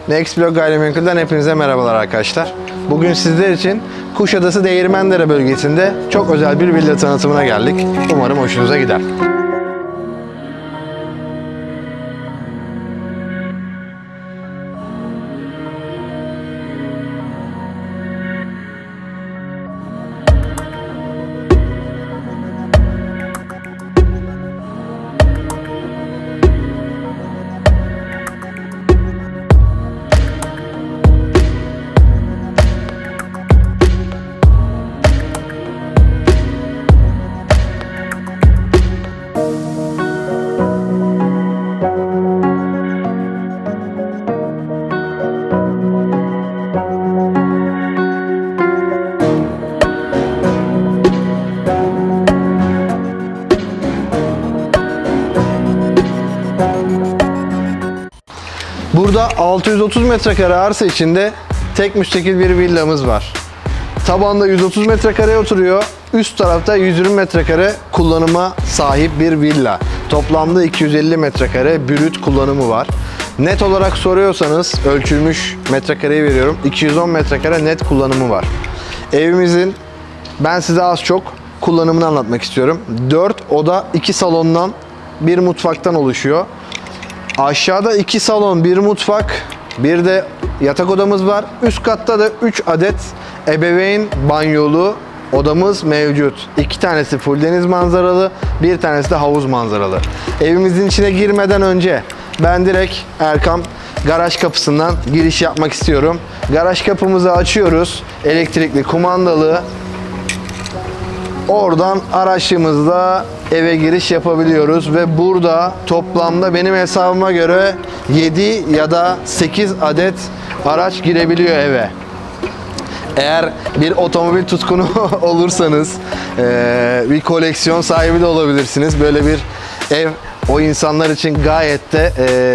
Nextblog Gayrimenkul'den hepinize merhabalar arkadaşlar. Bugün sizler için Kuşadası Değirmendere bölgesinde çok özel bir villa tanıtımına geldik. Umarım hoşunuza gider. Burada 630 metrekare arsa içinde tek müstakil bir villamız var. Tabanda 130 metrekareye oturuyor. Üst tarafta 120 metrekare kullanıma sahip bir villa. Toplamda 250 metrekare brüt kullanımı var. Net olarak soruyorsanız ölçülmüş metrekareyi veriyorum. 210 metrekare net kullanımı var. Evimizin ben size az çok kullanımını anlatmak istiyorum. 4 oda 2 salondan bir mutfaktan oluşuyor. Aşağıda 2 salon, 1 mutfak, bir de yatak odamız var. Üst katta da 3 adet ebeveyn banyolu odamız mevcut. 2 tanesi full deniz manzaralı, bir tanesi de havuz manzaralı. Evimizin içine girmeden önce ben direkt Erkam garaj kapısından giriş yapmak istiyorum. Garaj kapımızı açıyoruz. Elektrikli, kumandalı. Oradan araçımızla eve giriş yapabiliyoruz ve burada toplamda benim hesabıma göre 7 ya da 8 adet araç girebiliyor eve. Eğer bir otomobil tutkunu olursanız bir koleksiyon sahibi de olabilirsiniz. Böyle bir ev o insanlar için gayet de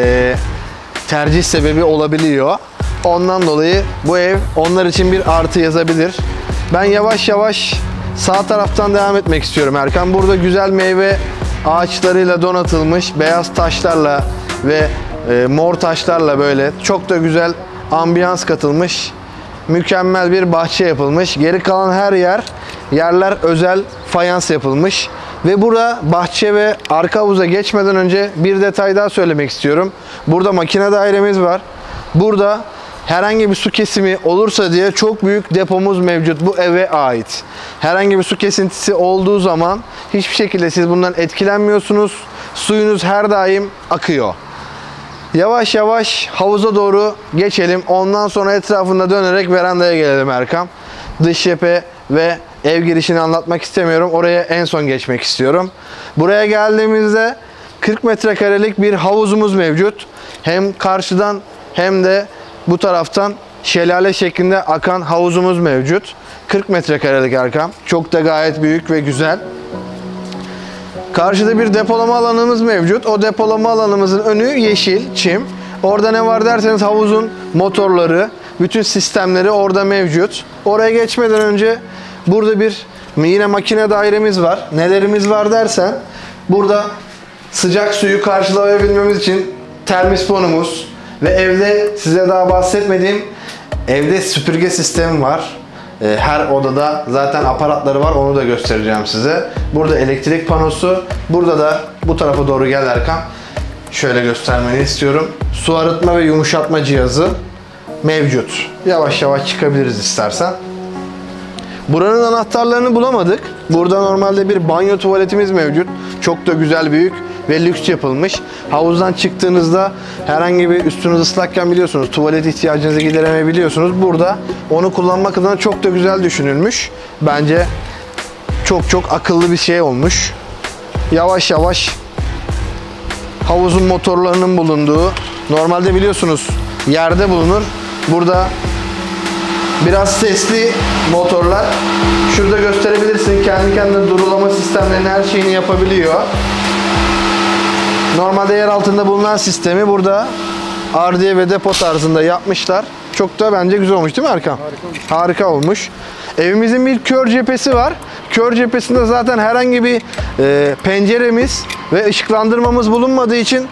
tercih sebebi olabiliyor. Ondan dolayı bu ev onlar için bir artı yazabilir. Ben yavaş yavaş sağ taraftan devam etmek istiyorum Erkan. Burada güzel meyve ağaçlarıyla donatılmış, beyaz taşlarla ve mor taşlarla böyle çok da güzel ambiyans katılmış. Mükemmel bir bahçe yapılmış. Geri kalan her yerler özel fayans yapılmış. Ve burada bahçe ve arka havuza geçmeden önce bir detay daha söylemek istiyorum. Burada makine dairemiz var. Burada herhangi bir su kesimi olursa diye çok büyük depomuz mevcut bu eve ait. Herhangi bir su kesintisi olduğu zaman hiçbir şekilde siz bundan etkilenmiyorsunuz. Suyunuz her daim akıyor. Yavaş yavaş havuza doğru geçelim. Ondan sonra etrafında dönerek verandaya gelelim Erkam. Dış cephe ve ev girişini anlatmak istemiyorum. Oraya en son geçmek istiyorum. Buraya geldiğimizde 40 metrekarelik bir havuzumuz mevcut. Hem karşıdan hem de bu taraftan şelale şeklinde akan havuzumuz mevcut. 40 metrekarelik Erkam. Çok da gayet büyük ve güzel. Karşıda bir depolama alanımız mevcut. O depolama alanımızın önü yeşil, çim. Orada ne var derseniz havuzun motorları, bütün sistemleri orada mevcut. Oraya geçmeden önce burada bir yine makine dairemiz var. Nelerimiz var dersen burada sıcak suyu karşılayabilmemiz için termosponumuz ve evde size daha bahsetmediğim evde süpürge sistemi var. Her odada zaten aparatları var, onu da göstereceğim size. Burada elektrik panosu, burada da bu tarafa doğru gel Erkan. Şöyle göstermeni istiyorum. Su arıtma ve yumuşatma cihazı mevcut. Yavaş yavaş çıkabiliriz istersen. Buranın anahtarlarını bulamadık. Burada normalde bir banyo tuvaletimiz mevcut. Çok da güzel, büyük ve lüks yapılmış. Havuzdan çıktığınızda herhangi bir üstünüz ıslakken biliyorsunuz tuvalet ihtiyacınızı gideremeyebiliyorsunuz. Burada onu kullanmak adına çok da güzel düşünülmüş. Bence çok akıllı bir şey olmuş. Yavaş yavaş havuzun motorlarının bulunduğu, normalde biliyorsunuz yerde bulunur. Burada biraz sesli motorlar. Şurada gösterebilirsin. Kendi kendine durulama sistemlerinin her şeyini yapabiliyor. Normalde yer altında bulunan sistemi burada ardiye ve depo tarzında yapmışlar. Çok da bence güzel olmuş değil mi Erkan? Harika olmuş. Evimizin bir kör cephesi var. Kör cephesinde zaten herhangi bir penceremiz ve ışıklandırmamız bulunmadığı için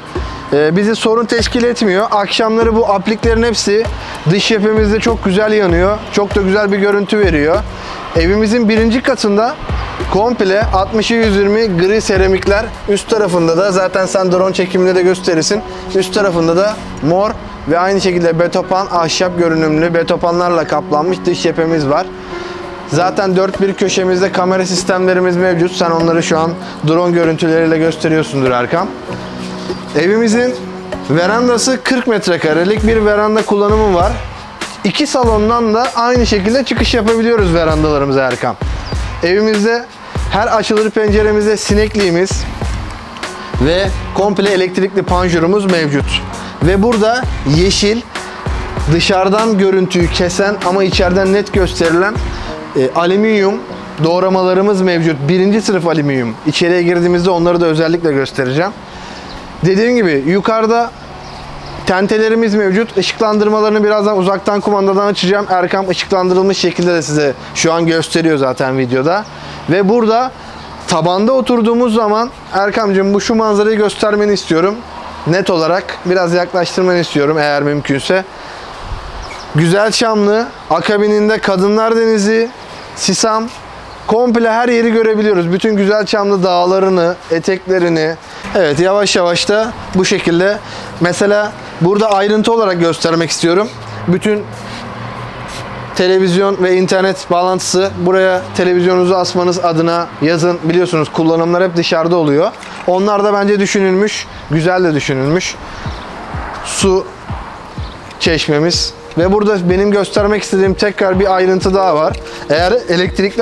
bizi sorun teşkil etmiyor. Akşamları bu apliklerin hepsi dış cephemizde çok güzel yanıyor. Çok da güzel bir görüntü veriyor. Evimizin birinci katında komple 60'ı 120 gri seramikler. Üst tarafında da zaten sen drone çekiminde de gösterirsin. Üst tarafında da mor ve aynı şekilde betopan, ahşap görünümlü betopanlarla kaplanmış dış cephemiz var. Zaten dört bir köşemizde kamera sistemlerimiz mevcut. Sen onları şu an drone görüntüleriyle gösteriyorsundur Erkam. Evimizin verandası 40 metrekarelik bir veranda kullanımı var. İki salondan da aynı şekilde çıkış yapabiliyoruz verandalarımıza Erkam. Evimizde her açılır penceremizde sinekliğimiz ve komple elektrikli panjurumuz mevcut. Ve burada yeşil, dışarıdan görüntüyü kesen ama içeriden net gösterilen alüminyum doğramalarımız mevcut. Birinci sınıf alüminyum. İçeriye girdiğimizde onları da özellikle göstereceğim. Dediğim gibi yukarıda tentelerimiz mevcut. Işıklandırmalarını birazdan uzaktan kumandadan açacağım. Erkam ışıklandırılmış şekilde de size şu an gösteriyor zaten videoda. Ve burada tabanda oturduğumuz zaman Erkam'cığım şu manzarayı göstermeni istiyorum. Net olarak biraz yaklaştırmanı istiyorum eğer mümkünse. Güzelçamlı, akabininde Kadınlar Denizi, Sisam, komple her yeri görebiliyoruz. Bütün Güzelçamlı dağlarını, eteklerini. Evet, yavaş yavaş da bu şekilde. Mesela burada ayrıntı olarak göstermek istiyorum. Bütün televizyon ve internet bağlantısı, buraya televizyonunuzu asmanız adına yazın. Biliyorsunuz kullanımlar hep dışarıda oluyor. Onlar da bence düşünülmüş. Güzel de düşünülmüş. Su çeşmemiz. Ve burada benim göstermek istediğim tekrar bir ayrıntı daha var. Eğer elektrikli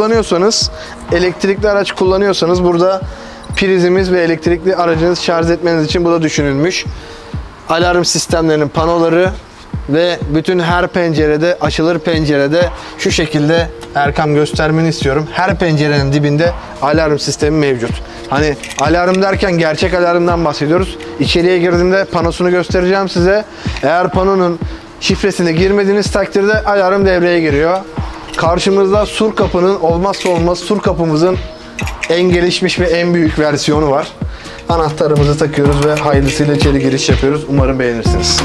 araç kullanıyorsanız burada prizimiz ve elektrikli aracınızı şarj etmeniz için bu da düşünülmüş. Alarm sistemlerinin panoları ve bütün her pencerede, açılır pencerede şu şekilde Erkam göstermeni istiyorum. Her pencerenin dibinde alarm sistemi mevcut. Hani alarm derken gerçek alarmdan bahsediyoruz. İçeriye girdiğimde panosunu göstereceğim size. Eğer panonun şifresini girmediğiniz takdirde alarm devreye giriyor. Karşımızda sur kapının olmazsa olmaz sur kapımızın en gelişmiş ve en büyük versiyonu var. Anahtarımızı takıyoruz ve hayırlısıyla içeri giriş yapıyoruz. Umarım beğenirsiniz.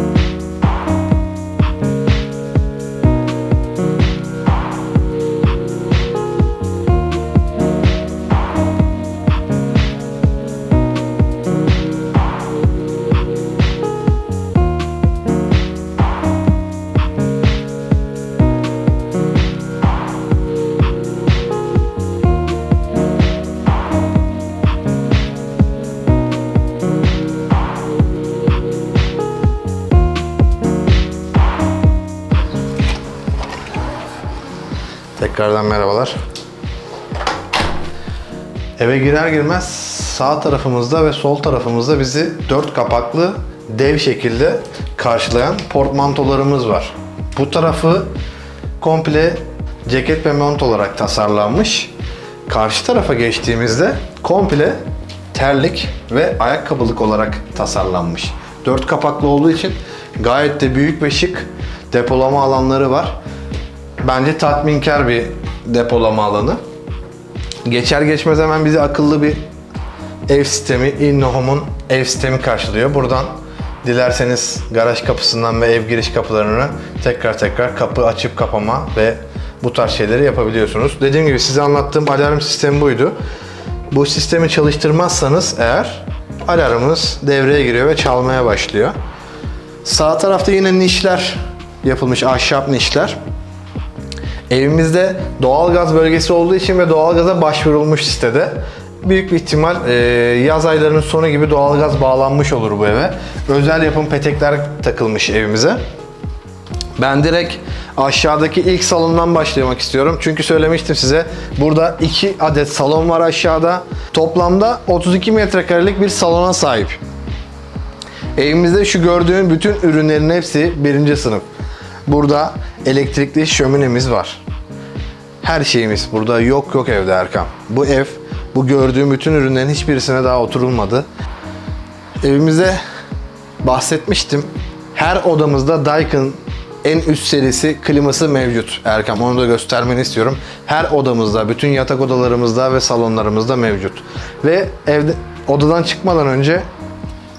Tekrardan merhabalar. Eve girer girmez sağ tarafımızda ve sol tarafımızda bizi 4 kapaklı dev şekilde karşılayan portmantolarımız var. Bu tarafı komple ceket ve mont olarak tasarlanmış. Karşı tarafa geçtiğimizde komple terlik ve ayakkabılık olarak tasarlanmış. 4 kapaklı olduğu için gayet de büyük ve şık depolama alanları var. Bence tatminkar bir depolama alanı. Geçer geçmez hemen bizi akıllı bir ev sistemi, InnoHome'un ev sistemi karşılıyor. Buradan dilerseniz garaj kapısından ve ev giriş kapılarını tekrar kapı açıp kapama ve bu tarz şeyleri yapabiliyorsunuz. Dediğim gibi size anlattığım alarm sistemi buydu. Bu sistemi çalıştırmazsanız eğer alarmınız devreye giriyor ve çalmaya başlıyor. Sağ tarafta yine nişler yapılmış, ahşap nişler. Evimizde doğalgaz bölgesi olduğu için ve doğalgaza başvurulmuş sitede. Büyük bir ihtimal yaz aylarının sonu gibi doğalgaz bağlanmış olur bu eve. Özel yapım petekler takılmış evimize. Ben direkt aşağıdaki ilk salondan başlamak istiyorum. Çünkü söylemiştim size, burada 2 adet salon var aşağıda. Toplamda 32 metrekarelik bir salona sahip. Evimizde şu gördüğün bütün ürünlerin hepsi birinci sınıf. Burada elektrikli şöminemiz var. Her şeyimiz burada yok evde Erkam. Bu ev, bu gördüğüm bütün ürünlerin hiçbirisine daha oturulmadı. Evimizde bahsetmiştim. Her odamızda Daikin en üst serisi kliması mevcut Erkam. Onu da göstermeni istiyorum. Her odamızda, bütün yatak odalarımızda ve salonlarımızda mevcut. Ve evde odadan çıkmadan önce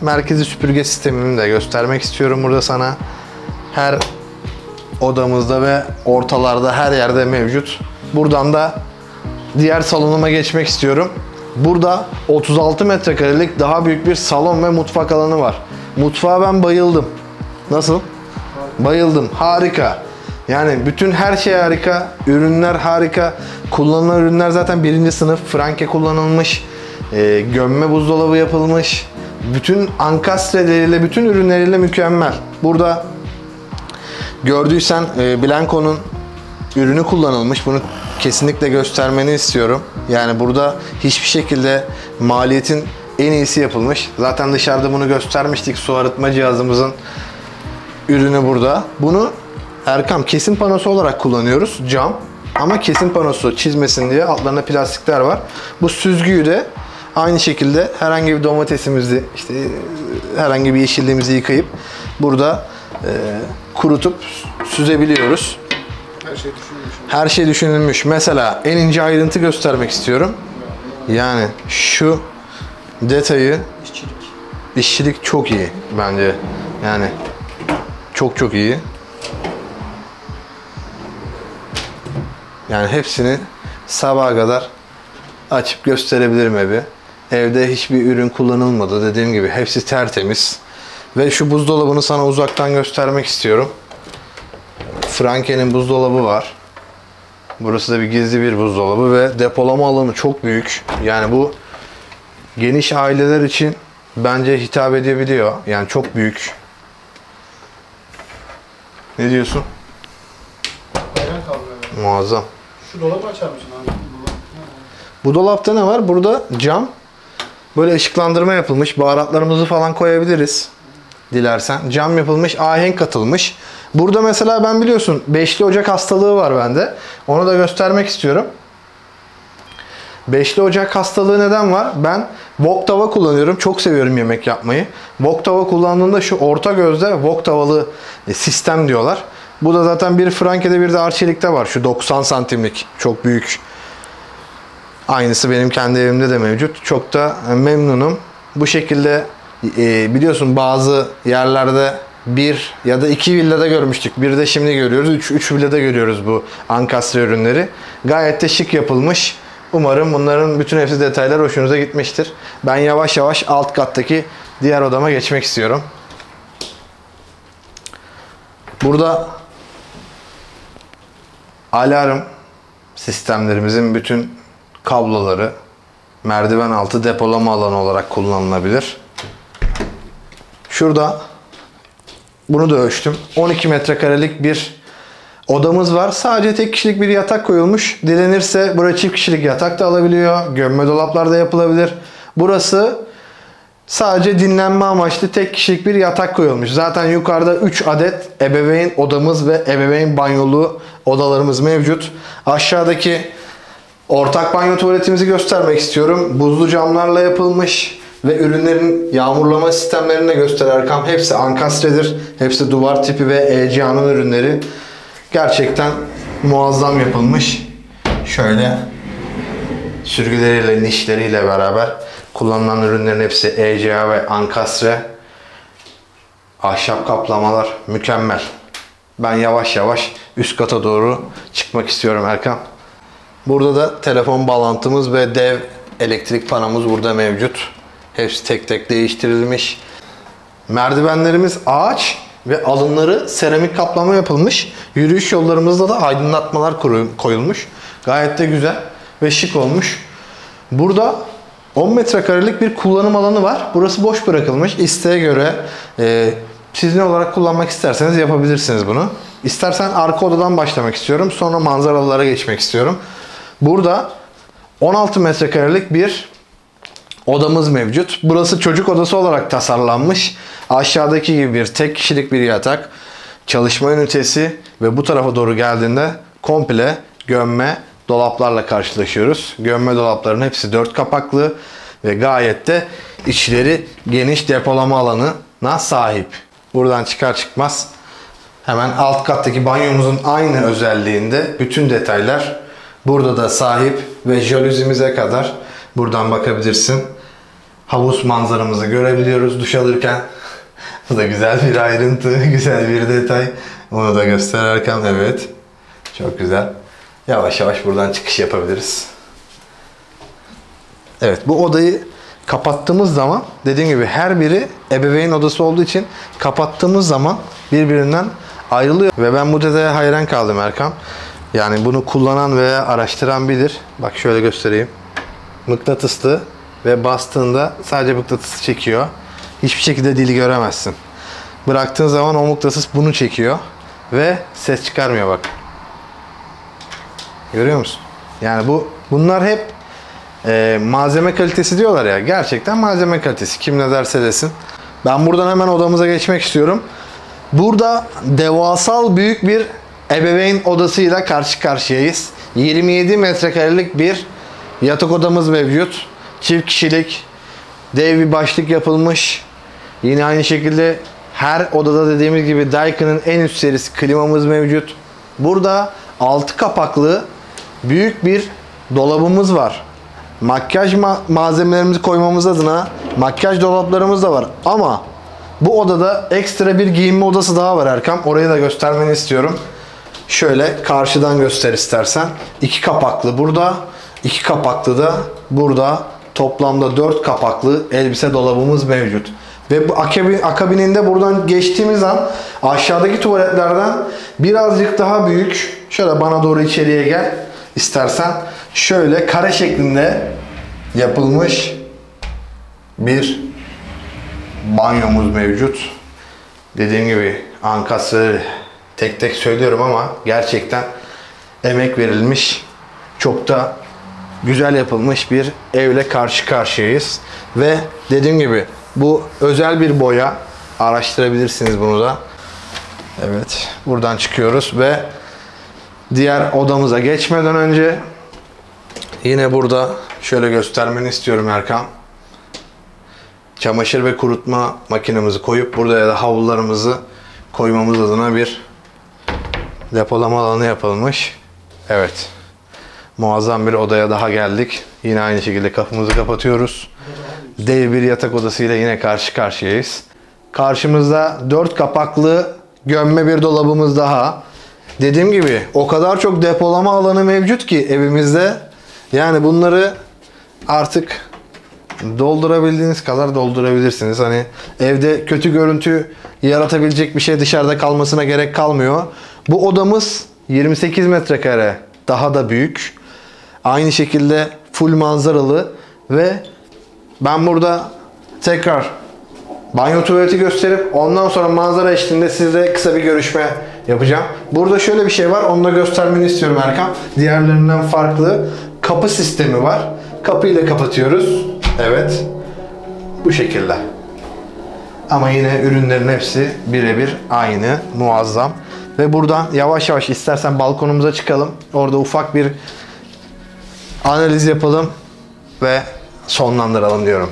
merkezi süpürge sistemini de göstermek istiyorum burada sana. Her odamızda ve ortalarda her yerde mevcut. Buradan da diğer salonuma geçmek istiyorum. Burada 36 metrekarelik daha büyük bir salon ve mutfak alanı var. Mutfağa ben bayıldım. Nasıl? Bayıldım. Harika. Yani bütün her şey harika. Ürünler harika. Kullanılan ürünler zaten birinci sınıf. Franke kullanılmış. Gömme buzdolabı yapılmış. Bütün ankastreleriyle, bütün ürünleriyle mükemmel. Burada gördüysen Blanco'nun ürünü kullanılmış. Bunu kesinlikle göstermeni istiyorum. Yani burada hiçbir şekilde maliyetin en iyisi yapılmış. Zaten dışarıda bunu göstermiştik. Su arıtma cihazımızın ürünü burada. Bunu Erkam kesim panosu olarak kullanıyoruz. Cam. Ama kesim panosu çizmesin diye altlarında plastikler var. Bu süzgüyü de aynı şekilde herhangi bir domatesimizi, işte herhangi bir yeşilliğimizi yıkayıp burada kurutup süzebiliyoruz. Her şey düşünülmüş. Her şey düşünülmüş. Mesela en ince ayrıntı göstermek istiyorum. Yani şu detayı, işçilik çok iyi bence. Yani çok iyi. Yani hepsini sabaha kadar açıp gösterebilirim evi. Evde hiçbir ürün kullanılmadı. Dediğim gibi hepsi tertemiz. Ve şu buzdolabını sana uzaktan göstermek istiyorum. Franke'nin buzdolabı var. Burası da bir gizli bir buzdolabı ve depolama alanı çok büyük. Yani bu geniş aileler için bence hitap edebiliyor. Yani çok büyük. Ne diyorsun? Aynen kaldı. Muazzam. Şu dolabı açar mısın abi? Bu dolapta ne var? Burada cam. Böyle ışıklandırma yapılmış. Baharatlarımızı falan koyabiliriz. Dilersen. Cam yapılmış, ahenk katılmış. Burada mesela ben biliyorsun beşli ocak hastalığı var bende. Onu da göstermek istiyorum. Beşli ocak hastalığı neden var? Ben wok tava kullanıyorum. Çok seviyorum yemek yapmayı. Wok tava kullandığımda şu orta gözde wok tavalı sistem diyorlar. Bu da zaten bir Franke'de bir de Arçelik'te var. Şu 90 santimlik. Çok büyük. Aynısı benim kendi evimde de mevcut. Çok da memnunum. Bu şekilde biliyorsun bazı yerlerde bir ya da iki villada görmüştük. Bir de şimdi görüyoruz. Üç villada görüyoruz bu ankastre ürünleri. Gayet de şık yapılmış. Umarım bunların bütün hepsi detaylar hoşunuza gitmiştir. Ben yavaş yavaş alt kattaki diğer odama geçmek istiyorum. Burada alarm sistemlerimizin bütün kabloları merdiven altı depolama alanı olarak kullanılabilir. Şurada bunu da ölçtüm. 12 metrekarelik bir odamız var. Sadece tek kişilik bir yatak koyulmuş. Dilenirse buraya çift kişilik yatak da alabiliyor. Gömme dolaplar da yapılabilir. Burası sadece dinlenme amaçlı tek kişilik bir yatak koyulmuş. Zaten yukarıda 3 adet ebeveyn odamız ve ebeveyn banyolu odalarımız mevcut. Aşağıdaki ortak banyo tuvaletimizi göstermek istiyorum. Buzlu camlarla yapılmış ve ürünlerin yağmurlama sistemlerini de gösterirken hepsi ankastredir. Hepsi duvar tipi ve ECA'nın ürünleri. Gerçekten muazzam yapılmış. Şöyle sürgüleriyle, nişleriyle beraber kullanılan ürünlerin hepsi ECA ve ankastre. Ahşap kaplamalar mükemmel. Ben yavaş yavaş üst kata doğru çıkmak istiyorum Erkan. Burada da telefon bağlantımız ve dev elektrik panomuz burada mevcut. Hepsi tek tek değiştirilmiş. Merdivenlerimiz ağaç ve alınları seramik kaplama yapılmış. Yürüyüş yollarımızda da aydınlatmalar koyulmuş. Gayet de güzel ve şık olmuş. Burada 10 metrekarelik bir kullanım alanı var. Burası boş bırakılmış. İsteğe göre siz ne olarak kullanmak isterseniz yapabilirsiniz bunu. İstersen arka odadan başlamak istiyorum. Sonra manzaralara geçmek istiyorum. Burada 16 metrekarelik bir odamız mevcut. Burası çocuk odası olarak tasarlanmış. Aşağıdaki gibi bir tek kişilik bir yatak, çalışma ünitesi ve bu tarafa doğru geldiğinde komple gömme dolaplarla karşılaşıyoruz. Gömme dolapların hepsi 4 kapaklı ve gayet de içleri geniş depolama alanına sahip. Buradan çıkar çıkmaz hemen alt kattaki banyomuzun aynı özelliğinde bütün detaylar burada da sahip ve jalüzimize kadar buradan bakabilirsin. havuz manzaramızı görebiliyoruz duş alırken. Bu da güzel bir ayrıntı, güzel bir detay. Onu da göstererken evet. Çok güzel. Yavaş yavaş buradan çıkış yapabiliriz. Evet, bu odayı kapattığımız zaman dediğim gibi her biri ebeveyn odası olduğu için kapattığımız zaman birbirinden ayrılıyor. Ve ben bu detaya hayran kaldım Erkan. Yani bunu kullanan veya araştıran bilir. Bak şöyle göstereyim. Mıknatıslı ve bastığında sadece mıknatısı çekiyor. Hiçbir şekilde dili göremezsin. Bıraktığın zaman o mıknatıs bunu çekiyor ve ses çıkarmıyor bak. Görüyor musun? Yani bunlar hep malzeme kalitesi diyorlar ya. Gerçekten malzeme kalitesi. Kim ne derse desin. Ben buradan hemen odamıza geçmek istiyorum. Burada devasal büyük bir ebeveyn odasıyla karşı karşıyayız. 27 metrekarelik bir yatak odamız mevcut. Çift kişilik dev bir başlık yapılmış. Yine aynı şekilde her odada dediğimiz gibi Daikin'in en üst serisi klimamız mevcut. Burada 6 kapaklı büyük bir dolabımız var. Makyaj malzemelerimizi koymamız adına makyaj dolaplarımız da var. Ama bu odada ekstra bir giyinme odası daha var Erkam. Orayı da göstermeni istiyorum. Şöyle karşıdan göster istersen. 2 kapaklı burada. 2 kapaklı da burada. Toplamda 4 kapaklı elbise dolabımız mevcut. Ve bu akabininde buradan geçtiğimiz an aşağıdaki tuvaletlerden birazcık daha büyük. Şöyle bana doğru içeriye gel istersen. Şöyle kare şeklinde yapılmış bir banyomuz mevcut. Dediğim gibi ankasları tek tek söylüyorum ama gerçekten emek verilmiş. Çok da güzel yapılmış bir evle karşı karşıyayız. Ve dediğim gibi bu özel bir boya. Araştırabilirsiniz bunu da. Evet. Buradan çıkıyoruz ve diğer odamıza geçmeden önce yine burada şöyle göstermeni istiyorum Erkan. Çamaşır ve kurutma makinemizi koyup burada da havlularımızı koymamız adına bir depolama alanı yapılmış. Evet. Muazzam bir odaya daha geldik. Yine aynı şekilde kapımızı kapatıyoruz. Dev bir yatak odasıyla yine karşı karşıyayız. Karşımızda 4 kapaklı gömme bir dolabımız daha. Dediğim gibi o kadar çok depolama alanı mevcut ki evimizde. Yani bunları artık doldurabildiğiniz kadar doldurabilirsiniz. Hani evde kötü görüntü yaratabilecek bir şey dışarıda kalmasına gerek kalmıyor. Bu odamız 28 metrekare, daha da büyük. Aynı şekilde full manzaralı ve ben burada tekrar banyo tuvaleti gösterip ondan sonra manzara eşliğinde sizle kısa bir görüşme yapacağım. Burada şöyle bir şey var, onu da göstermeni istiyorum Erkan. Diğerlerinden farklı kapı sistemi var. Kapıyı da kapatıyoruz. Evet. Bu şekilde. Ama yine ürünlerin hepsi birebir aynı, muazzam. Ve buradan yavaş yavaş istersen balkonumuza çıkalım. Orada ufak bir analiz yapalım ve sonlandıralım diyorum.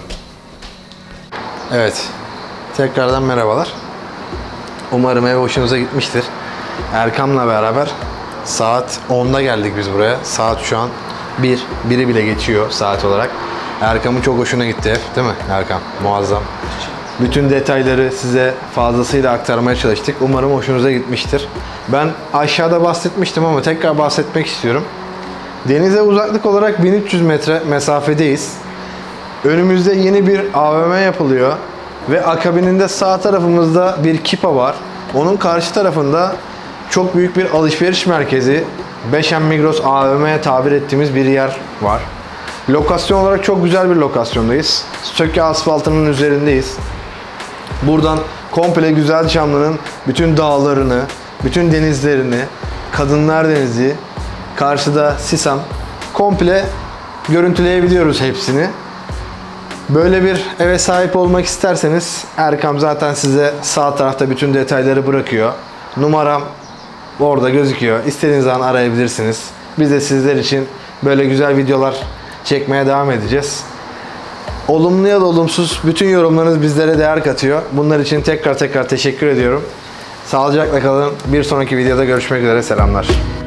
Evet. Tekrardan merhabalar. Umarım ev hoşunuza gitmiştir. Erkam'la beraber saat 10'da geldik biz buraya. Saat şu an 1'i bile geçiyor saat olarak. Erkam'ın çok hoşuna gitti ev, değil mi Erkam? Muazzam. Bütün detayları size fazlasıyla aktarmaya çalıştık. Umarım hoşunuza gitmiştir. Ben aşağıda bahsetmiştim ama tekrar bahsetmek istiyorum. Denize uzaklık olarak 1300 metre mesafedeyiz. Önümüzde yeni bir AVM yapılıyor. Ve akabininde sağ tarafımızda bir Kipa var. Onun karşı tarafında çok büyük bir alışveriş merkezi. Beşen Migros AVM'ye tabir ettiğimiz bir yer var. Lokasyon olarak çok güzel bir lokasyondayız. Söke asfaltının üzerindeyiz. Buradan komple Güzelçamlı'nın bütün dağlarını, bütün denizlerini, Kadınlar Denizi, karşıda Sisam, komple görüntüleyebiliyoruz hepsini. Böyle bir eve sahip olmak isterseniz Erkam zaten size sağ tarafta bütün detayları bırakıyor. Numaram orada gözüküyor. İstediğiniz zaman arayabilirsiniz. Biz de sizler için böyle güzel videolar çekmeye devam edeceğiz. Olumlu ya da olumsuz bütün yorumlarınız bizlere değer katıyor. Bunlar için tekrar teşekkür ediyorum. Sağlıcakla kalın. Bir sonraki videoda görüşmek üzere. Selamlar.